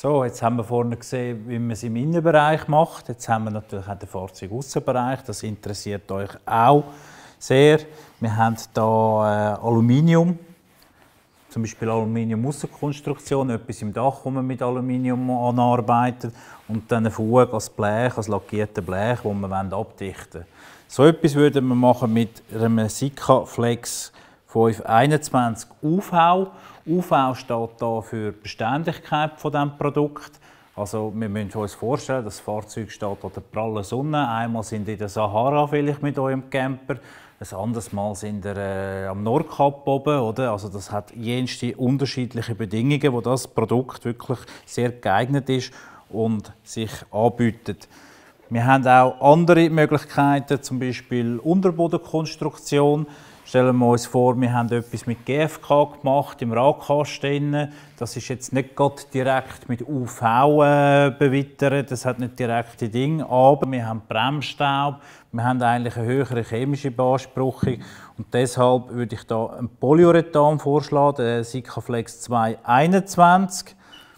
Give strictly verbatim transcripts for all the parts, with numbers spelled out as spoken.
So, jetzt haben wir vorne gesehen, wie man es im Innenbereich macht. Jetzt haben wir natürlich auch den Fahrzeugaußenbereich. Das interessiert euch auch sehr. Wir haben hier äh, Aluminium, zum Beispiel Aluminium-Aussenkonstruktion, etwas im Dach, wo man mit Aluminium anarbeitet, und dann eine Fuge als Blech, als lackiertes Blech, das wir abdichten wollen. So etwas würden wir machen mit einem Sikaflex fünf einundzwanzig U V. U V steht hier für die Beständigkeit von diesem Produkt. Also wir müssen uns vorstellen, das Fahrzeug steht an der prallen Sonne. Einmal sind ihr in der Sahara vielleicht mit eurem Camper, ein anderes Mal sind ihr äh, am Nordkap oben. Oder? Also das hat jenste unterschiedliche Bedingungen, wo das Produkt wirklich sehr geeignet ist und sich anbietet. Wir haben auch andere Möglichkeiten, zum Beispiel Unterbodenkonstruktion. Stellen wir uns vor, wir haben etwas mit G F K gemacht, im Radkasten. Das ist jetzt nicht gerade direkt mit U V äh, bewittert, das hat nicht direkte Dinge, aber wir haben Bremsstaub, wir haben eigentlich eine höhere chemische Beanspruchung, und deshalb würde ich hier einen Polyurethan vorschlagen, den Sikaflex zwei einundzwanzig,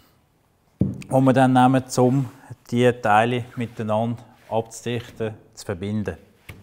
wo wir dann nehmen, um diese Teile miteinander abzudichten, zu verbinden.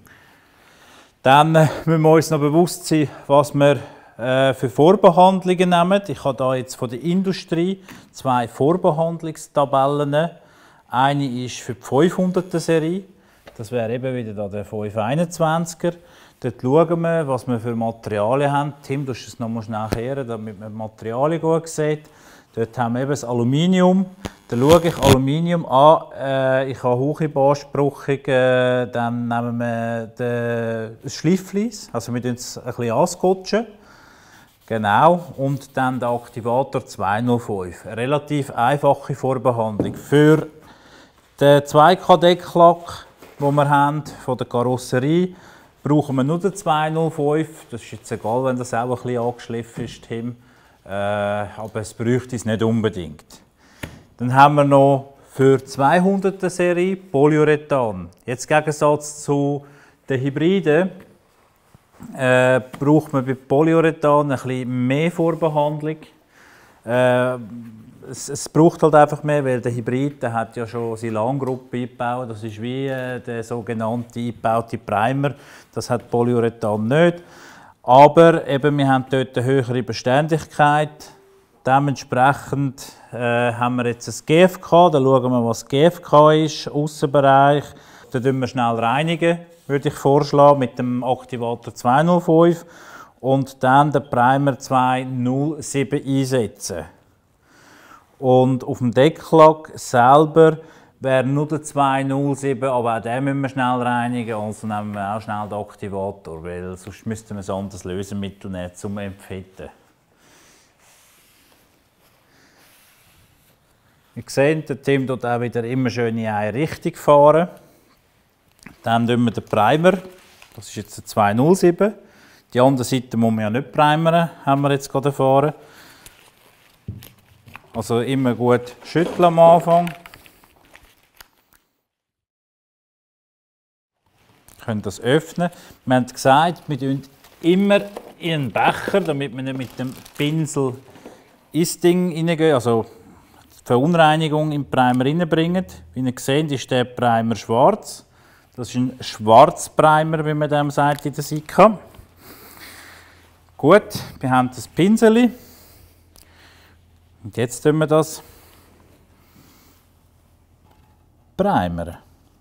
Dann müssen wir uns noch bewusst sein, was wir äh, für Vorbehandlungen nehmen. Ich habe hier jetzt von der Industrie zwei Vorbehandlungstabellen. Eine ist für die fünfhunderter Serie. Das wäre eben wieder der fünf einundzwanziger. Dort schauen wir, was wir für Materialien haben. Tim, du musst es noch mal schnell kehren, damit man die Materialien gut sieht. Dort haben wir eben das Aluminium. Dann schaue ich Aluminium an. Äh, ich habe hohe Beanspruchung. Äh, dann nehmen wir den, das Schleifflies. Also wir tun es ein bisschen anskotschen. Genau. Und dann der Aktivator zweihundertfünf. Eine relativ einfache Vorbehandlung. Für den zwei K Decklack, den wir haben, von der Karosserie, brauchen wir nur den zweihundertfünf. Das ist jetzt egal, wenn das auch ein bisschen angeschliffen ist, Tim. Äh, aber es bräuchte es nicht unbedingt. Dann haben wir noch für die zweihunderter Serie Polyurethan. Jetzt im Gegensatz zu den Hybriden äh, braucht man bei Polyurethan ein bisschen mehr Vorbehandlung. Äh, es, es braucht halt einfach mehr, weil der Hybrid der hat ja schon seine Langgruppe eingebaut. Das ist wie äh, der sogenannte eingebaute Primer. Das hat Polyurethan nicht. Aber eben, wir haben dort eine höhere Beständigkeit. Dementsprechend äh, haben wir jetzt ein G F K. Da schauen wir, was G F K ist, Aussenbereich. Da reinigen wir schnell reinigen, würde ich vorschlagen, mit dem Aktivator zweihundertfünf. Und dann den Primer zweihundertsieben einsetzen. Und auf dem Decklack selber wäre nur der zweihundertsieben, aber auch den müssen wir schnell reinigen. Also nehmen wir auch schnell den Aktivator, weil sonst müssten wir ein anderes Lösemittel nehmen, zum Entfetten. Ihr seht, der Tim tut auch wieder immer schön in eine Richtung fahren. Dann tun wir den Primer, das ist jetzt der zweihundertsieben. Die andere Seite muss man ja nicht primern, haben wir jetzt gerade erfahren. Also immer gut schütteln am Anfang. Wir können das öffnen. Wir haben gesagt, wir tun immer in einen Becher, damit wir nicht mit dem Pinsel ins Ding hineingehen, also die Verunreinigung im Primer hineinbringen. Wie ihr seht, ist der Primer schwarz. Das ist ein Schwarzprimer, wie man dem sagt in der Sika. Gut, wir haben das Pinsel. Und jetzt tun wir das Primer.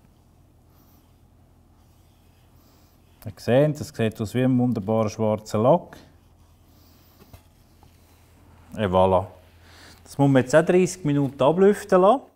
Ihr seht, das sieht aus wie ein wunderbarer schwarzer Lack. Et voilà. Das muss man jetzt auch dreißig Minuten ablüften lassen.